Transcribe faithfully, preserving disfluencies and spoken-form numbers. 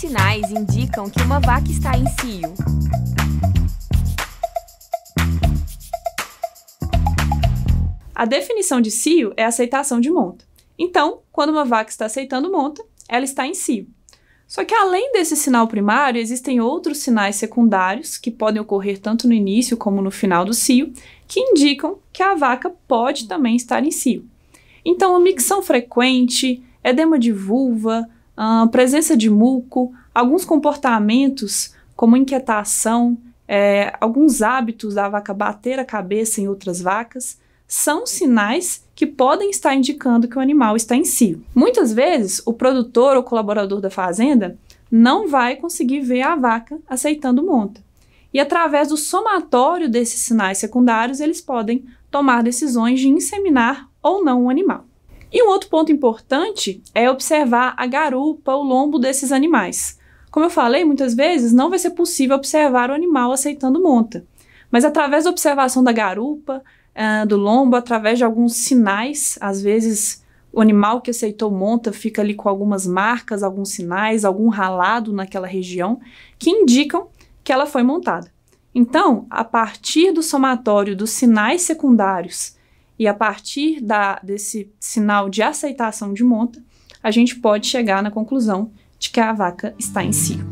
sinais indicam que uma vaca está em cio? A definição de cio é a aceitação de monta. Então, quando uma vaca está aceitando monta, ela está em cio. Só que além desse sinal primário, existem outros sinais secundários que podem ocorrer tanto no início como no final do cio, que indicam que a vaca pode também estar em cio. Então, a micção frequente, edema de vulva, a presença de muco, alguns comportamentos como inquietação, é, alguns hábitos da vaca bater a cabeça em outras vacas, são sinais que podem estar indicando que o animal está em cio. Muitas vezes, o produtor ou colaborador da fazenda não vai conseguir ver a vaca aceitando monta. E através do somatório desses sinais secundários, eles podem tomar decisões de inseminar ou não o animal. E um outro ponto importante é observar a garupa, o lombo desses animais. Como eu falei, muitas vezes não vai ser possível observar o animal aceitando monta, mas através da observação da garupa, Uh, do lombo, através de alguns sinais, às vezes o animal que aceitou monta fica ali com algumas marcas, alguns sinais, algum ralado naquela região, que indicam que ela foi montada. Então, a partir do somatório dos sinais secundários e a partir da, desse sinal de aceitação de monta, a gente pode chegar na conclusão de que a vaca está em cio.